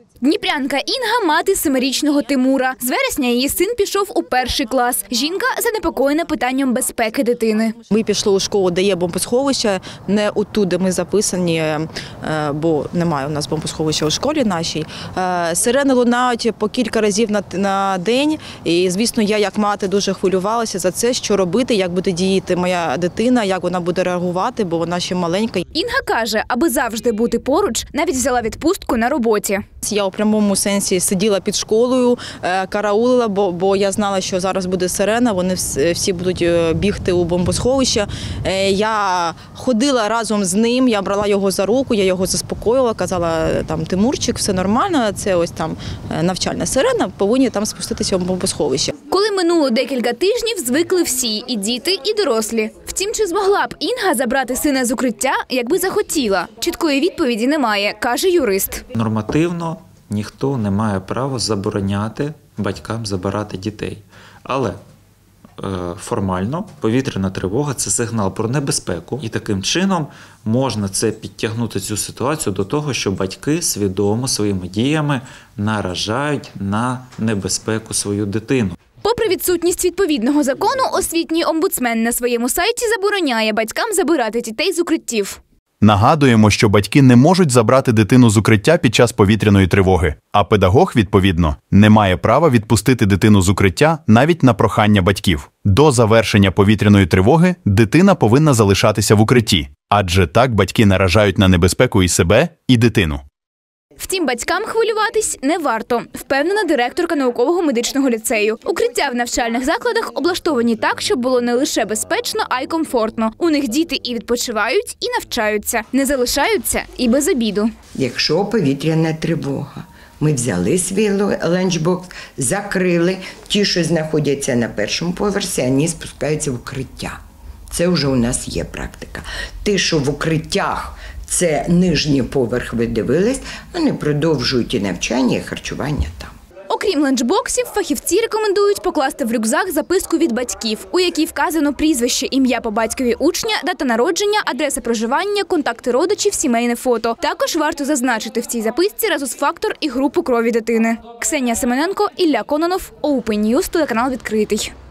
Дніпрянка Інга – мати 7-річного Тимура. З вересня її син пішов у 1-й клас. Жінка занепокоєна питанням безпеки дитини. Ми пішли у школу, де є бомбосховище, не отут, де ми записані, бо немає у нас бомбосховища у школі нашій. Сирени лунають по кілька разів на день. І, звісно, я як мати дуже хвилювалася за це, що робити, як буде діяти моя дитина, як вона буде реагувати, бо вона ще маленька. Інга каже, аби завжди бути поруч, навіть взяла відпустку на роботі. Я у прямому сенсі сиділа під школою, караулила, бо я знала, що зараз буде сирена, вони всі будуть бігти у бомбосховище. Я ходила разом з ним, я брала його за руку, я його заспокоювала, казала, там, Тимурчик, все нормально, це ось там навчальна сирена, повинні там спуститися у бомбосховище. Коли минуло декілька тижнів, звикли всі – і діти, і дорослі. Втім, чи змогла б Інга забрати сина з укриття, якби захотіла? Чіткої відповіді немає, каже юрист. Нормативно ніхто не має права забороняти батькам забирати дітей. Але формально повітряна тривога – це сигнал про небезпеку. І таким чином можна підтягнути цю ситуацію до того, що батьки свідомо своїми діями наражають на небезпеку свою дитину. Попри відсутність відповідного закону, освітній омбудсмен на своєму сайті забороняє батькам забирати дітей з укриттів. Нагадуємо, що батьки не можуть забрати дитину з укриття під час повітряної тривоги, а педагог, відповідно, не має права відпустити дитину з укриття навіть на прохання батьків. До завершення повітряної тривоги дитина повинна залишатися в укритті, адже так батьки наражають на небезпеку і себе, і дитину. Втім, батькам хвилюватись не варто, впевнена директорка наукового медичного ліцею. Укриття в навчальних закладах облаштовані так, щоб було не лише безпечно, а й комфортно. У них діти і відпочивають, і навчаються. Не залишаються і без обіду. Якщо повітряна тривога, ми взяли свій ланчбокс, закрили. Ті, що знаходяться на 1-му поверсі, вони спускаються в укриття. Це вже у нас є практика. Ті, що в укриттях, це нижній поверх, ви дивились, вони продовжують і навчання, і харчування там. Окрім ланчбоксів, фахівці рекомендують покласти в рюкзак записку від батьків, у якій вказано прізвище, ім'я по батькові учня, дата народження, адреса проживання, контакти родичів, сімейне фото. Також варто зазначити в цій записці резус-фактор і групу крові дитини. Ксенія Семененко, Ілля Кононов, Open News, телеканал «Відкритий».